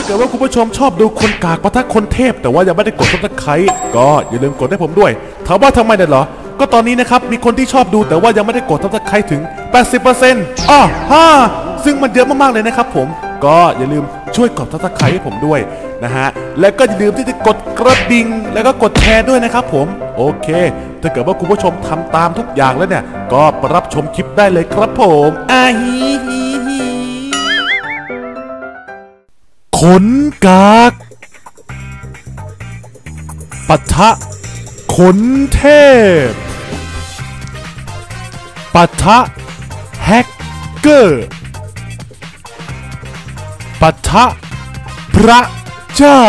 กิดว่าคุณผู้ชมชอบดูคนกากปะทะคนเทพแต่ว่ายังไม่ได้กดซับสไครต์ก็อย่าลืมกดให้ผมด้วยถามว่าทำไมเนี่ยเหรอก็ตอนนี้นะครับมีคนที่ชอบดูแต่ว่ายังไม่ได้กดซับสไครต์ถึง 80% ซึ่งมันเยอะมากๆเลยนะครับผมก็อย่าลืมช่วยกดซับสไครต์ให้ผมด้วยนะฮะและก็อย่าลืมที่จะกดกระดิ่งแล้วก็กดแชร์ด้วยนะครับผมโอเคถ้าเกิดว่าคุณผู้ชมทำตามทุกอย่างแล้วเนี่ยก็รับชมคลิปได้เลยครับผมขนกากปะทะขนเทพปะทะแฮกเกอร์ปะทะพระเจ้า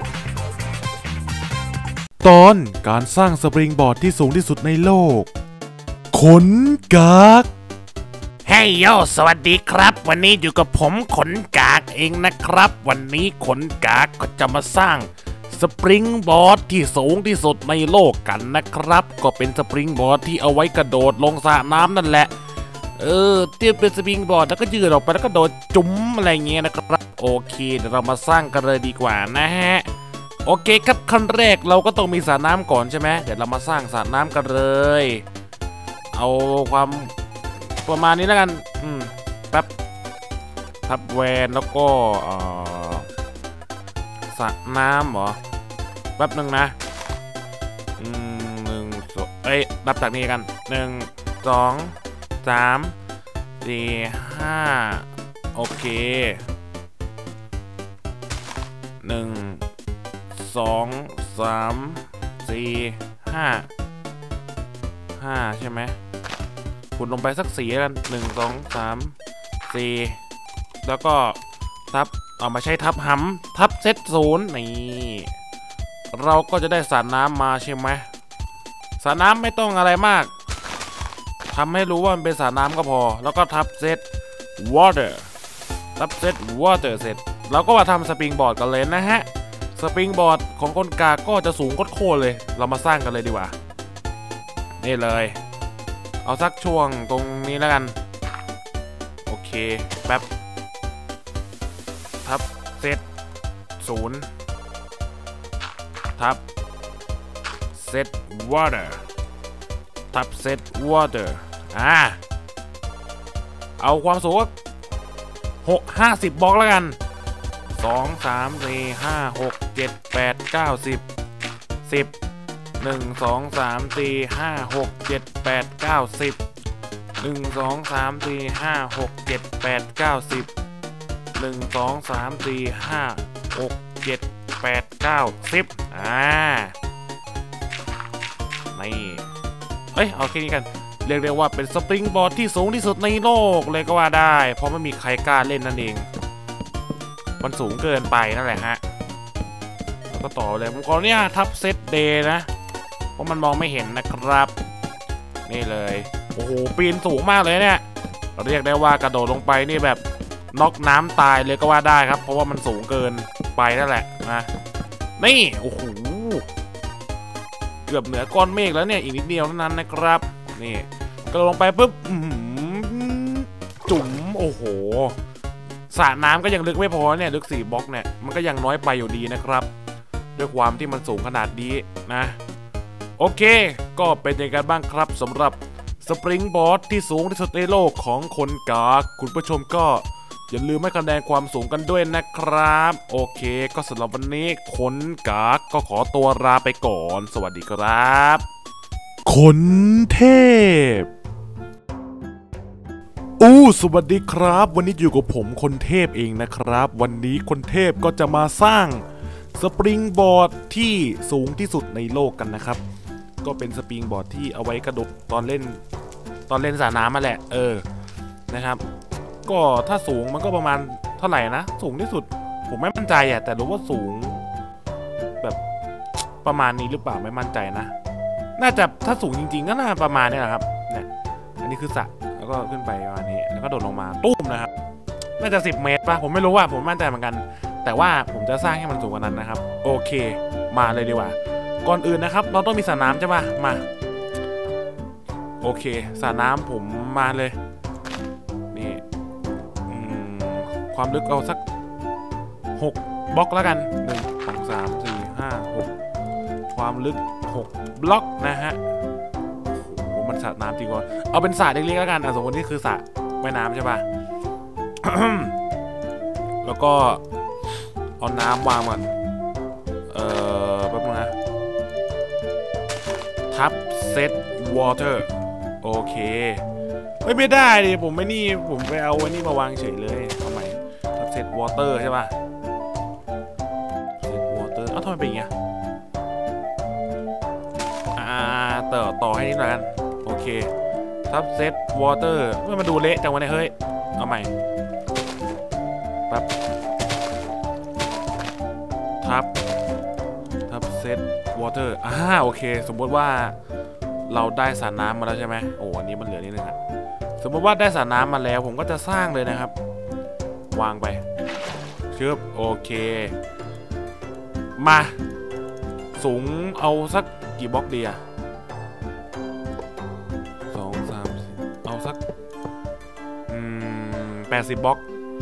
ตอนการสร้างสปริงบอร์ดที่สูงที่สุดในโลกขนกากเฮ้ยโยสวัสดีครับวันนี้อยู่กับผมขนกากเองนะครับวันนี้ขนกากก็จะมาสร้างสปริงบอร์ดที่สูงที่สุดในโลกกันนะครับก็เป็นสปริงบอร์ดที่เอาไว้กระโดดลงสระน้ำนั่นแหละเทียบเป็นสปริงบอร์ดแล้วก็ยืดออกไปแล้วก็โดดจุ๋มอะไรเงี้ยนะครับโอเคเดี๋ยวเรามาสร้างกันเลยดีกว่านะฮะโอเคครับขั้นแรกเราก็ต้องมีสระน้ำก่อนใช่ไหมเดี๋ยวเรามาสร้างสระน้ำกันเลยเอาความประมาณนี้แล้วกันแป๊บทับแวนแล้วก็สระน้ำเหรอแป๊บหนึ่งนะนับจากนี้กัน1 2 3 4 5โอเค1 2 3 4 5ใช่ไหมขุดลงไปสัก4กัน1 2 3 4แล้วก็ทับเอามาใช้ทับทับเซต0นี่เราก็จะได้สระน้ำมาใช่ไหมสระน้ำไม่ต้องอะไรมากทำให้รู้ว่ามันเป็นสระน้ำก็พอแล้วก็ทับเซต water ทับเซต water เสร็จเราก็มาทำสปริงบอร์ดกันเลยนะฮะสปริงบอร์ดของคนกากก็จะสูงโคตรเลยเรามาสร้างกันเลยดีกว่านี่เลยเอาสักช่วงตรงนี้แล้วกันโอเคแป๊บทับเซต0ทับเซต water ทับเซต water เอาความสูง50บล็อกแล้วกัน2 3 4 5 6 7 8 9 10 1 2 3 4 5 6 7 8 9 10 1 2 3 4 5 6 7 8 9 10 1 2 3 4 5 6 7 8 9 10นี่เอาแค่นี้กันเรียกได้ว่าเป็นสปริงบอร์ดที่สูงที่สุดในโลกเลยก็ว่าได้เพราะไม่มีใครกล้าเล่นนั่นเองมันสูงเกินไปนั่นแหละฮะแล้วก็ต่อเลยผมขอเนี่ยทับเซตเดย์นะเพราะมันมองไม่เห็นนะครับนี่เลยโอ้โหปีนสูงมากเลยเนี่ยเรียกได้ว่ากระโดดลงไปนี่แบบน็อกน้ำตายเลยก็ว่าได้ครับเพราะว่ามันสูงเกินไปนั่นแหละนะนี่โอ้โหเกือบเหนือก้อนเมฆแล้วเนี่ยอีกนิดเดียวเท่านั้นนะครับนี่กระโดดลงไปปุ๊บจุ๋มโอ้โหสระน้ำก็ยังลึกไม่พอเนี่ยลึก4บล็อกเนี่ยมันก็ยังน้อยไปอยู่ดีนะครับด้วยความที่มันสูงขนาดนี้นะโอเคก็เป็นยังไงบ้างครับสำหรับสปริงบอร์ดที่สูงที่สุดในโลกของคนกากคุณผู้ชมก็อย่าลืมให้คะแนนความสูงกันด้วยนะครับโอเคก็สำหรับวันนี้คนกากก็ขอตัวลาไปก่อนสวัสดีครับขนเทพสวัสดีครับวันนี้อยู่กับผมคนเทพเองนะครับวันนี้คนเทพก็จะมาสร้างสปริงบอร์ดที่สูงที่สุดในโลกกันนะครับก็เป็นสปริงบอร์ดที่เอาไว้กระโดดตอนเล่นสระน้ำมาแหละนะครับก็ถ้าสูงมันก็ประมาณเท่าไหร่นะสูงที่สุดผมไม่มั่นใจแต่รู้ว่าสูงแบบประมาณนี้หรือเปล่าไม่มั่นใจนะน่าจะถ้าสูงจริงๆก็น่าประมาณนี้แหละครับเนี่ยอันนี้คือสระแล้วก็ขึ้นไปประมาณนี้แล้วก็โดดลงมาตุ้มนะครับน่าจะ10 เมตรป่ะผมไม่รู้ว่าผมมั่นใจเหมือนกันแต่ว่าผมจะสร้างให้มันสูงกว่านั้นนะครับโอเคมาเลยดีกว่าก่อนอื่นนะครับเราต้องมีสระน้ำใช่ป่ะมาโอเคสระน้ำผมมาเลยนี่ความลึกเอาสัก6 บล็อกแล้วกัน1 2 3 4 5 6ความลึก6บล็อกนะฮะโอ้โหมันสระน้ำจริงวะเอาเป็นสระเล็กๆแล้วกันสมมตินี่คือสระว่ายน้ำใช่ป่ะ แล้วก็เอาน้ำวางก่อนแป๊บนึงนะทับเซตวอเตอร์โอเคไม่ได้ดิผมไม่นี่ผมไปเอาไว้นี่มาวางเฉยเลยทำไมทับเซตวอเตอร์ใช่ป่ะเซตวอเตอร์ทำไมเป็นอย่างเงี้ยต่อให้นิดหน่อยกันโอเคทับเซตวอเตอร์ไม่มาดูเละจังวะเนี่ยเฮ้ยเอาใหม่ปั๊บทับเซตวอเตอร์โอเคสมมติว่าเราได้สระน้ำมาแล้วใช่ไหมโอ้อันนี้มันเหลือนิดนึงอะสมมติว่าได้สระน้ำมาแล้วผมก็จะสร้างเลยนะครับวางไปชึบโอเคมาสูงเอาสักกี่บล็อกดีอะ2 3 4เอาสัก80บล็อก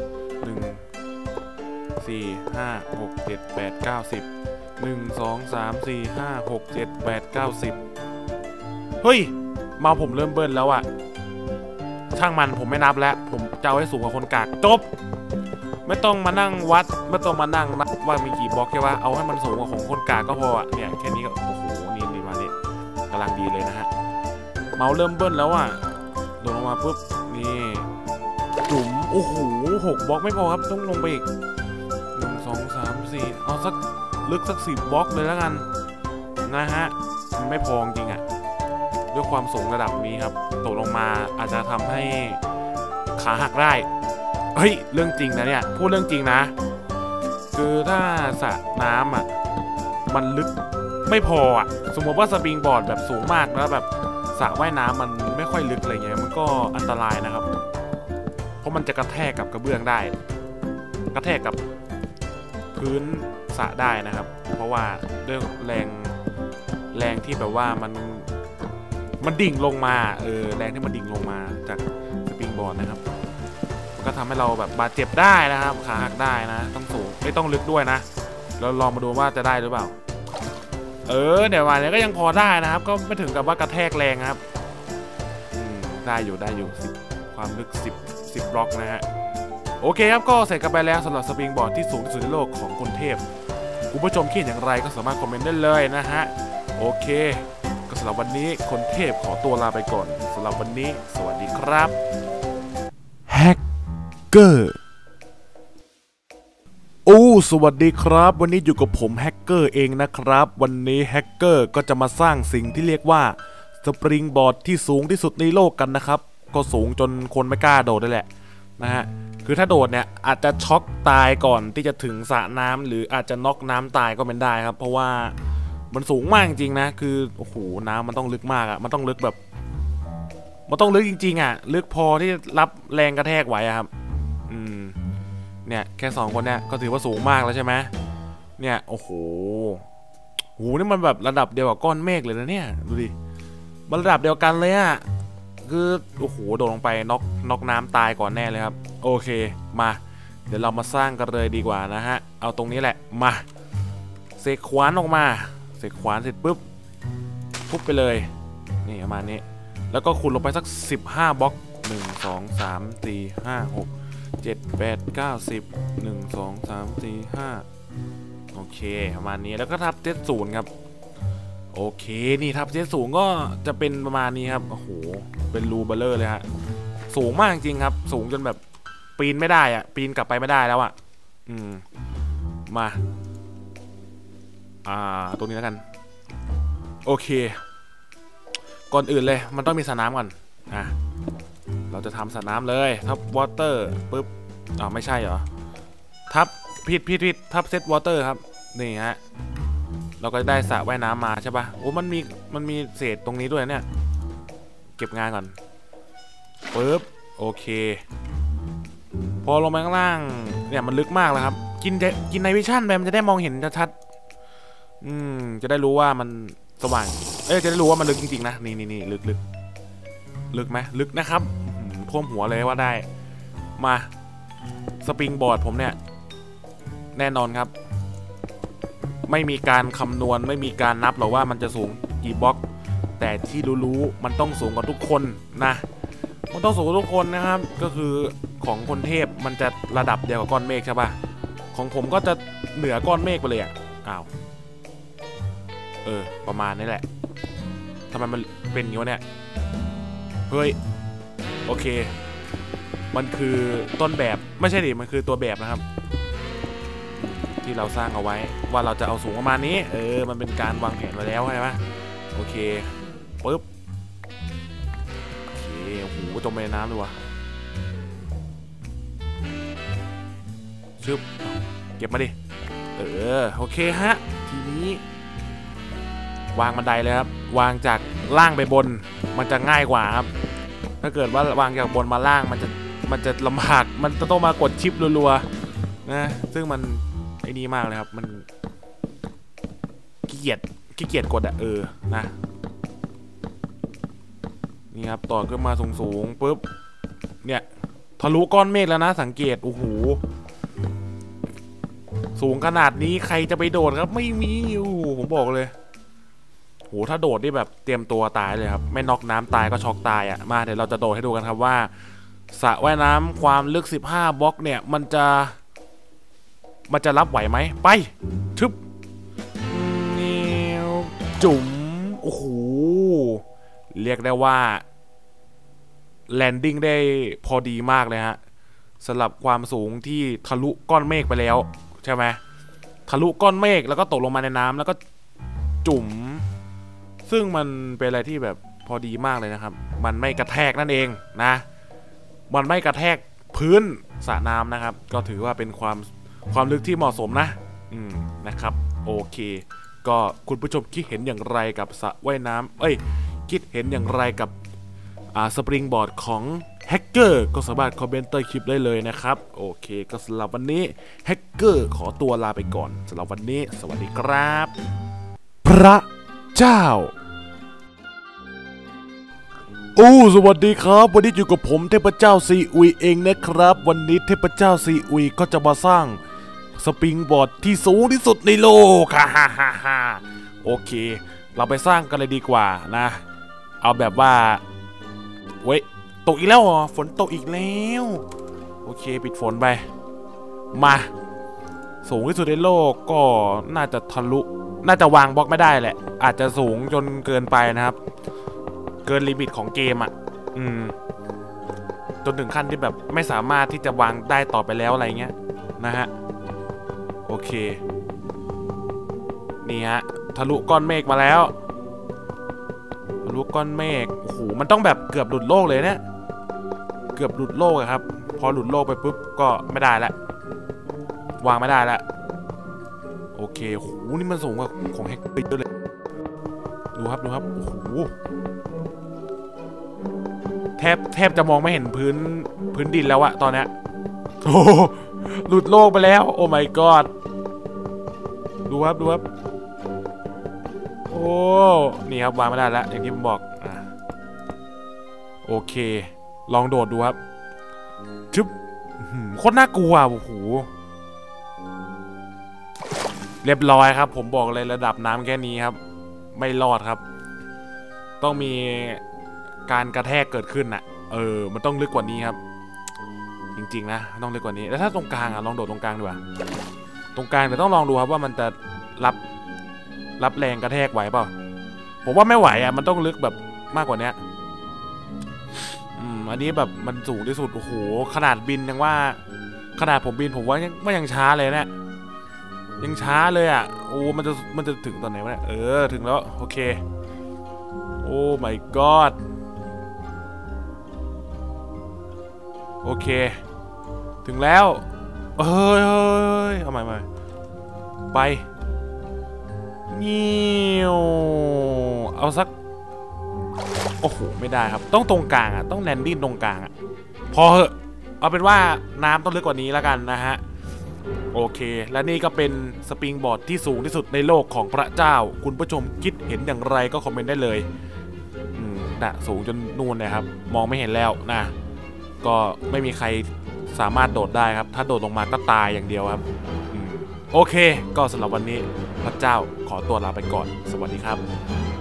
1 4 5 6 7 8 9 10 1 2 3 4 5 6 7 8 9 10เฮ้ยมาผมเริ่มเบิ้ลแล้วอะช่างมันผมไม่นับแล้วผมจะเอาให้สูงกว่าคนกากจบไม่ต้องมานั่งวัดไม่ต้องมานั่งนับว่ามีกี่บล็อกใช่ปะเอาให้มันสูงกว่าของคนกากก็พออะเนี่ยแค่นี้ก็โอ้โหนี่มาเนี่ยกำลังดีเลยนะฮะเมาเริ่มเบิ้ลแล้วอะลงมาปุ๊บนี่จุ๋มโอ้โห6บล็อกไม่พอครับต้องลงไปอีก1 2 3 4เอาสักลึกสัก10บล็อกเลยแล้วกันนะฮะไม่พอจริงอะด้วยความสูงระดับนี้ครับตกลงมาอาจจะทำให้ขาหักได้เฮ้ยเรื่องจริงนะเนี่ยพูดเรื่องจริงนะคือถ้าสระน้ำอ่ะมันลึกไม่พออ่ะสมมติว่าสปริงบอร์ดแบบสูงมากแล้วแบบสระว่ายน้ำมันไม่ค่อยลึกอะไรเงี้ยมันก็อันตรายนะครับเพราะมันจะกระแทกกับกระเบื้องได้กระแทกกับพื้นสระได้นะครับเพราะว่าด้วยแรงที่แบบว่ามันดิ่งลงมาแรงที่มันดิ่งลงมาจากสปริงบอร์ดนะครับก็ทำให้เราแบบบาดเจ็บได้นะครับขาหักได้นะต้องสูงไม่ต้องลึกด้วยนะเราลองมาดูว่าจะได้หรือเปล่าเดี๋ยววันนี้ก็ยังพอได้นะครับก็ไม่ถึงกับว่ากระแทกแรงครับได้อยู่10ความลึก10บล็อกนะฮะโอเคครับก็เสร็จกันไปแล้วสำหรับสปริงบอร์ดที่สูงที่สุดในโลกของคนเทพคุณผู้ชมคิดอย่างไรก็สามารถคอมเมนต์ได้เลยนะฮะโอเคก็สำหรับวันนี้คนเทพขอตัวลาไปก่อนสำหรับวันนี้สวัสดีครับแฮกเกอร์สวัสดีครับวันนี้อยู่กับผมแฮกเกอร์เองนะครับวันนี้แฮกเกอร์ก็จะมาสร้างสิ่งที่เรียกว่าสปริงบอร์ดที่สูงที่สุดในโลกกันนะครับก็สูงจนคนไม่กล้าโดดได้แหละนะฮะคือถ้าโดดเนี่ยอาจจะช็อกตายก่อนที่จะถึงสระน้ำหรืออาจจะน็อกน้ำตายก็เป็นได้ครับเพราะว่ามันสูงมากจริงๆนะคือโอ้โหน้ำมันต้องลึกมากอะมันต้องลึกแบบมันต้องลึกจริงๆอะลึกพอที่รับแรงกระแทกไหวอะครับเนี่ยแค่2คนเนี่ยก็ถือว่าสูงมากแล้วใช่ไหมเนี่ยโอ้โหนี่มันแบบระดับเดียวกับก้อนเมฆเลยนะเนี่ยดูดิมันระดับเดียวกันเลยอะคือโอ้โหโดดลงไปน็อกน้ำตายก่อนแน่เลยครับโอเคมาเดี๋ยวเรามาสร้างกันเลยดีกว่านะฮะเอาตรงนี้แหละมาเสกขวานออกมาเสกขวานเสร็จปุ๊บทุบไปเลยนี่ประมาณนี้แล้วก็ขุดลงไปสัก15บล็อก1 2 3 4 5 6 7 8 9 10 1 2 3 4 5โอเคประมาณนี้แล้วก็ทับ70ครับโอเคนี่ทับ70ก็จะเป็นประมาณนี้ครับโอ้โหเป็นรูเบลเลอร์เลยฮะสูงมากจริงครับสูงจนแบบปีนไม่ได้อะปีนกลับไปไม่ได้แล้วอะมาตรงนี้แล้วกันโอเคก่อนอื่นเลยมันต้องมีสระน้ำก่อนเราจะทำสระน้ำเลยทับวอเตอร์ปุ๊บไม่ใช่เหรอทับผิดทับเซตวอเตอร์ครับนี่ฮะเราก็ได้สระว่ายน้ำมาใช่ปะโอ้มันมีเศษตรงนี้ด้วยเนี่ยเก็บงานก่อนปุ๊บโอเคพอลงไปข้างล่างเนี่ยมันลึกมากแล้วครับกินในวิชั่นไปมันจะได้มองเห็นชัดจะได้รู้ว่ามันสว่างจะได้รู้ว่ามันลึกจริงๆนะนี่ลึกไหมลึกนะครับท่วมหัวเลยว่าได้มาสปริงบอร์ดผมเนี่ยแน่นอนครับไม่มีการคำนวณไม่มีการนับหรอกว่ามันจะสูงกี่บล็อกแต่ที่รู้ๆมันต้องสูงกว่าทุกคนนะมันต้องสูงกว่าทุกคนนะครับก็คือของคนเทพมันจะระดับเดียวกับก้อนเมฆใช่ปะของผมก็จะเหนือก้อนเมฆไปเลยอ่ะอ้าวประมาณนี้แหละทำไมมันเป็นอย่างนี้เนี่ยเฮ้ยโอเคมันคือต้นแบบไม่ใช่ดิมันคือตัวแบบนะครับที่เราสร้างเอาไว้ว่าเราจะเอาสูงประมาณนี้มันเป็นการวางแผนไว้แล้วใช่ไหมโอเคปึ๊บโอเคโอ้โหจมไปในน้ำเลยวะชึบเก็บมาดิโอเคฮะทีนี้วางบันไดเลยครับวางจากล่างไปบนมันจะง่ายกว่าครับถ้าเกิดว่าวางจากบนมาล่างมันจะลำบากมันจะต้องมากดชิปรัวๆนะซึ่งมันไอ้นี่มากเลยครับมันขี้เกียจกดนะนี่ครับต่อขึ้นมาสูงปุ๊บเนี่ยทะลุก้อนเมฆแล้วนะสังเกตโอ้โหสูงขนาดนี้ใครจะไปโดดครับไม่มีผมบอกเลยโหถ้าโดดนี่แบบเตรียมตัวตายเลยครับไม่น็อกน้ำตายก็ช็อกตายอ่ะมาเดี๋ยวเราจะโดดให้ดูกันครับว่าสระว่ายน้ำความลึก15บล็อกเนี่ยมันจะรับไหวไหมไปทึบจุ๋มโอ้โหเรียกได้ว่าแลนดิ้งได้พอดีมากเลยฮะสำหรับความสูงที่ทะลุก้อนเมฆไปแล้วใช่ไหมทะลุก้อนเมฆแล้วก็ตกลงมาในน้ำแล้วก็จุ๋มซึ่งมันเป็นอะไรที่แบบพอดีมากเลยนะครับมันไม่กระแทกนั่นเองนะมันไม่กระแทกพื้นสระน้ำนะครับก็ถือว่าเป็นความลึกที่เหมาะสมนะนะครับโอเคก็คุณผู้ชมคิดเห็นอย่างไรกับสระว่ายน้ำคิดเห็นอย่างไรกับสปริงบอร์ดของแฮกเกอร์ก็สามารถคอมเมนต์ใต้คลิปได้เลยนะครับโอเคก็สำหรับวันนี้แฮกเกอร์ขอตัวลาไปก่อนสำหรับวันนี้สวัสดีครับพระเจ้าสวัสดีครับวันนี้อยู่กับผมเทพเจ้าซีอุยเองนะครับวันนี้เทพเจ้าซีอุยก็จะมาสร้างสปริงบอร์ดที่สูงที่สุดในโลกฮ่าโอเคเราไปสร้างกันเลยดีกว่านะเอาแบบว่าเว้ยตกอีกแล้วเหรอฝนตกอีกแล้วโอเคปิดฝนไปมาสูงที่สุดในโลกก็น่าจะทะลุน่าจะวางบล็อกไม่ได้แหละอาจจะสูงจนเกินไปนะครับเกินลิมิตของเกมจนถึงขั้นที่แบบไม่สามารถที่จะวางได้ต่อไปแล้วอะไรเงี้ยนะฮะโอเคนี่ฮะทะลุก้อนเมฆมาแล้วทะลุก้อนเมฆโอ้โหมันต้องแบบเกือบหลุดโลกเลยเนี่ยเกือบหลุดโลกครับพอหลุดโลกไปปุ๊บก็ไม่ได้แล้ววางไม่ได้แล้วโอเคโอ้โหนี่มันสูงกว่าของแฮกเกอร์เลยดูครับโอ้โหแทบจะมองไม่เห็นพื้นดินแล้วอะตอนเนี้ยโอ้หลุดโลกไปแล้วโอ้ my god ดูครับโอ้นี่ครับวางไม่ได้แล้วอย่างที่ผมบอกโอเคลองโดดดูครับชึบโคตรน่ากลัวโอ้โหเรียบร้อยครับผมบอกเลยระดับน้ำแค่นี้ครับไม่รอดครับต้องมีการกระแทกเกิดขึ้นน่ะมันต้องลึกกว่านี้ครับจริงๆนะต้องลึกกว่านี้แล้วถ้าตรงกลางลองโดดตรงกลางดีกว่าตรงกลางเดี๋ยวต้องลองดูครับว่ามันจะรับแรงกระแทกไหวเปล่าผมว่าไม่ไหวมันต้องลึกแบบมากกว่านี้อันนี้แบบมันสูงที่สุดโอ้โหขนาดบินยังว่าขนาดผมบินผมว่ายังช้าเลยเนี่ยยังช้าเลยโอ้มันจะถึงตอนไหนวะเนี่ยถึงแล้วโอเคโอ้ my god โอเคถึงแล้วเอาใหม่ไปเอาสักโอ้โหไม่ได้ครับต้องตรงกลางต้องแลนดิ้งตรงกลางพอเหอะเอาเป็นว่าน้ำต้องลึกกว่านี้แล้วกันนะฮะโอเคและนี่ก็เป็นสปริงบอร์ดที่สูงที่สุดในโลกของพระเจ้าคุณผู้ชมคิดเห็นอย่างไรก็คอมเมนต์ได้เลยสูงจนนู่นเลยครับมองไม่เห็นแล้วนะก็ไม่มีใครสามารถโดดได้ครับถ้าโดดลงมาก็ตายอย่างเดียวครับโอเคก็สำหรับวันนี้พระเจ้าขอตัวลาไปก่อนสวัสดีครับ